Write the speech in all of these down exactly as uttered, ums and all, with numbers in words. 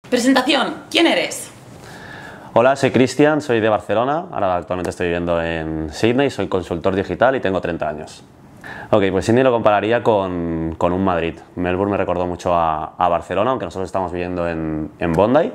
Presentación, ¿quién eres? Hola, soy Cristian, soy de Barcelona, ahora actualmente estoy viviendo en Sydney, soy consultor digital y tengo treinta años. Ok, pues Sydney lo compararía con, con un Madrid. Melbourne me recordó mucho a, a Barcelona, aunque nosotros estamos viviendo en, en Bondi.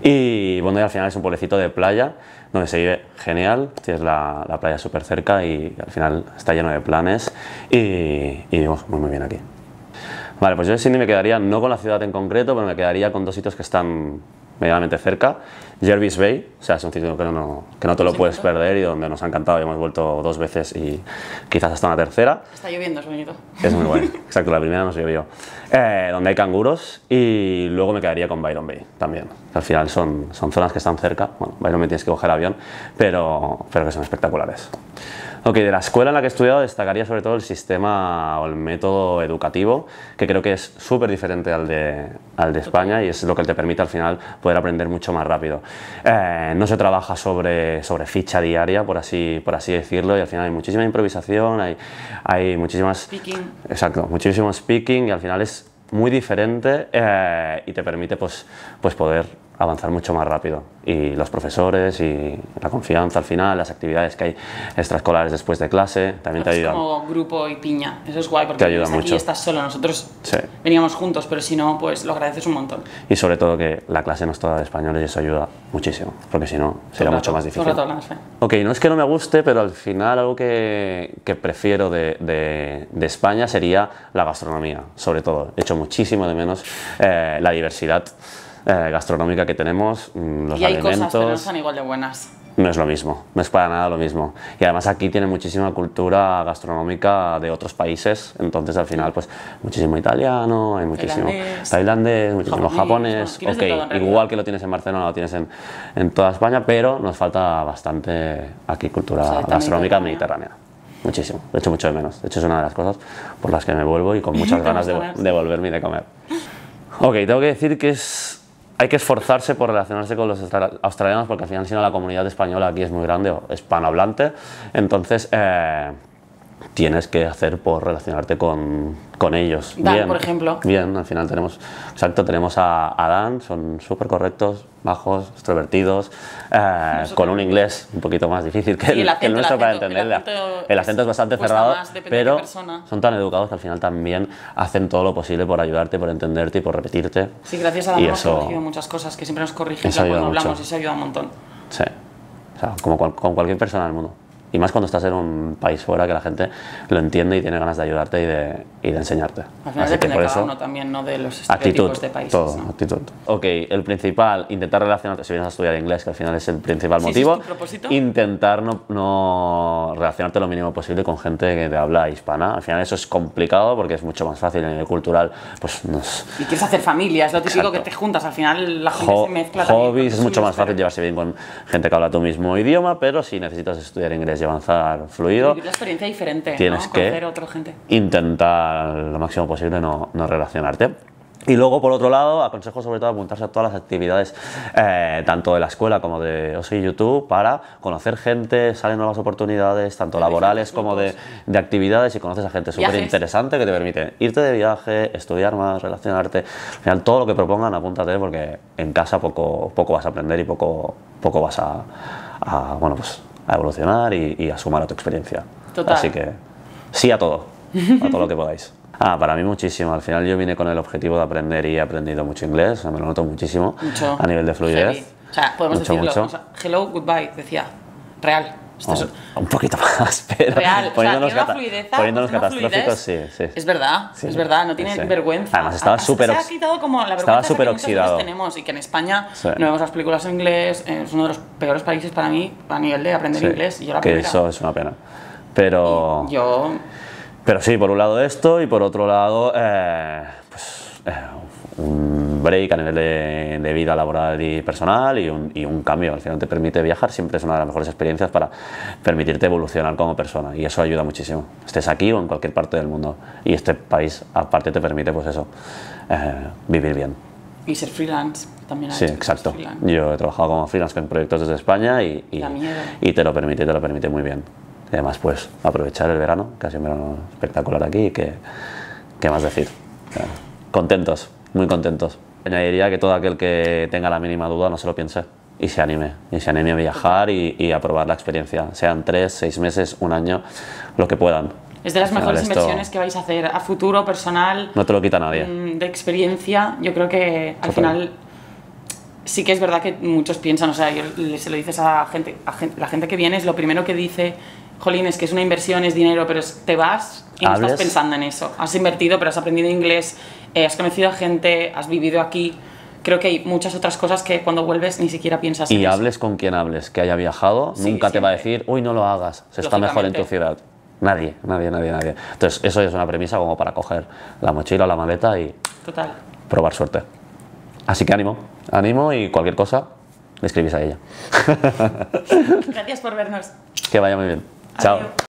Y Bondi al final es un pueblecito de playa, donde se vive genial, tienes la, la playa súper cerca y al final está lleno de planes y, y vivimos muy, muy bien aquí. Vale, pues yo en Sydney me quedaría no con la ciudad en concreto, pero me quedaría con dos sitios que están medianamente cerca. Jervis Bay, o sea, es un sitio que no, que no te lo puedes perder y donde nos ha encantado y hemos vuelto dos veces y quizás hasta una tercera. Está lloviendo, es bonito. Es muy bueno, exacto, la primera nos llovió. Eh, donde hay canguros y luego me quedaría con Byron Bay también. Al final son, son zonas que están cerca, bueno, Byron Bay tienes que coger avión, pero, pero que son espectaculares. Ok, de la escuela en la que he estudiado destacaría sobre todo el sistema o el método educativo, que creo que es súper diferente al de, al de España y es lo que te permite al final poder aprender mucho más rápido. Eh, no se trabaja sobre, sobre ficha diaria, por así, por así decirlo, y al final hay muchísima improvisación, hay, hay muchísimas... Speaking. Exacto, muchísimo speaking y al final es muy diferente eh, y te permite pues, pues poder avanzar mucho más rápido. Y los profesores y la confianza al final, las actividades que hay extraescolares después de clase, también te ayudan. Es como grupo y piña, eso es guay porque te ayuda aquí mucho. Estás solo, nosotros sí. veníamos juntos, pero si no, pues lo agradeces un montón. Y sobre todo que la clase no es toda de españoles y eso ayuda muchísimo, porque si no sería mucho más difícil. Ok, no es que no me guste, pero al final algo que, que prefiero de, de, de España sería la gastronomía, sobre todo. He hecho muchísimo de menos eh, la diversidad Eh, gastronómica que tenemos, los y hay alimentos. Cosas, pero no son igual de buenas. No es lo mismo, no es para nada lo mismo. Y además aquí tiene muchísima cultura gastronómica de otros países, entonces al final pues muchísimo italiano, hay muchísimo tailandés, tailandés muchísimo japonés, japonés. Bueno, ok, igual que lo tienes en Barcelona, lo tienes en, en toda España, pero nos falta bastante aquí cultura o sea, gastronómica mediterránea. Muchísimo, de hecho mucho de menos. De hecho es una de las cosas por las que me vuelvo y con muchas ganas de, de volverme y de comer. Ok, tengo que decir que es... Hay que esforzarse por relacionarse con los australianos porque al final si no la comunidad española aquí es muy grande o hispanohablante, entonces eh, tienes que hacer por relacionarte con, con ellos. Dan, bien, por ejemplo. Bien, al final tenemos, exacto, tenemos a, a Dan, son súper correctos, bajos, extrovertidos, eh, con un inglés un poquito más difícil que el, el, acento, el nuestro el acento, para entenderle. El acento, el acento es bastante cerrado, más, pero son tan educados que al final también hacen todo lo posible por ayudarte, por entenderte y por repetirte. Sí, gracias a Dan hemos corregido muchas cosas que siempre nos corrigen cuando hablamos mucho. Y eso ayuda un montón. Sí, o sea, como cual, con cualquier persona del mundo. Y más cuando estás en un país fuera que la gente lo entiende y tiene ganas de ayudarte y de, y de enseñarte. Al final Así depende que por de cada eso, uno también, no de los estereotipos actitud, de países. Todo, ¿no? actitud. Ok, el principal, intentar relacionarte, si vienes a estudiar inglés, que al final es el principal ¿Sí, motivo, ¿es tu propósito? Intentar no, no relacionarte lo mínimo posible con gente que te habla hispana. Al final eso es complicado porque es mucho más fácil a nivel cultural. Pues nos... Y quieres hacer familia, es lo típico Exacto. que te juntas, al final la gente Ho se mezcla. Hobbies, es mucho más fácil llevarse bien con gente que habla tu mismo idioma, pero si necesitas estudiar inglés y avanzar fluido, la experiencia diferente, tienes ¿no? que Conocer a otra gente. intentar lo máximo posible no, no relacionarte. Y luego, por otro lado, aconsejo sobre todo apuntarse a todas las actividades, eh, tanto de la escuela como de O S I YouTube, para conocer gente, salen nuevas oportunidades, tanto de laborales como de, de actividades, y conoces a gente súper interesante que te permite irte de viaje, estudiar más, relacionarte. Al final, todo lo que propongan, apúntate, porque en casa poco, poco vas a aprender y poco, poco vas a, a, bueno, pues, a evolucionar y, y a sumar a tu experiencia. Total. Así que sí a todo, a todo lo que podáis. Ah, para mí muchísimo. Al final yo vine con el objetivo de aprender y he aprendido mucho inglés, o sea, me lo noto muchísimo mucho. A nivel de fluidez. Heavy. O sea, podemos mucho, decirlo. mucho. O sea, hello, goodbye, decía. Real. Oh, es... Un poquito más, pero real. poniéndonos, o sea, cata fluidez, poniéndonos catastróficos, fluidez, sí, sí. Es verdad, sí, es verdad, no tiene sí. vergüenza. Además estaba súper Se ha quitado como la vergüenza estaba súper que oxidado. tenemos y que en España sí. no vemos las películas en inglés, es uno de los peores países para mí a nivel de aprender sí. inglés. Y yo la que primera. eso es una pena. Pero... Y yo... Pero sí, por un lado esto y por otro lado, eh, pues, eh, un break a nivel de, de vida laboral y personal y un, y un cambio. Al final te permite viajar, siempre es una de las mejores experiencias para permitirte evolucionar como persona y eso ayuda muchísimo. Estés aquí o en cualquier parte del mundo y este país aparte te permite pues eso, eh, vivir bien. Y ser freelance también. Sí, exacto. Yo he trabajado como freelance con proyectos desde España y, y, y te lo permite, te lo permite muy bien. Y además, pues, aprovechar el verano, casi un verano espectacular aquí, y que, ¿qué más decir? Contentos, muy contentos. añadiría que todo aquel que tenga la mínima duda no se lo piense y se anime, y se anime a viajar y, y a probar la experiencia, sean tres, seis meses, un año, lo que puedan. Es de las mejores inversiones que vais a hacer a futuro, personal. No te lo quita nadie. De experiencia, yo creo que al final sí que es verdad que muchos piensan, o sea, yo, se lo dices a gente, a gente, la gente que viene es lo primero que dice, jolín, es que es una inversión, es dinero, pero es, te vas y no estás pensando en eso. Has invertido, pero has aprendido inglés, eh, has conocido a gente, has vivido aquí. Creo que hay muchas otras cosas que cuando vuelves ni siquiera piensas en eso. Y hables con quien hables, que haya viajado, sí, nunca siempre. Te va a decir, uy, no lo hagas, se está mejor en tu ciudad. Nadie, nadie, nadie, nadie. Entonces, eso es una premisa como para coger la mochila o la maleta y Total. probar suerte. Así que ánimo, ánimo y cualquier cosa, le escribís a ella. Gracias por vernos. Que vaya muy bien. Adiós. Chao.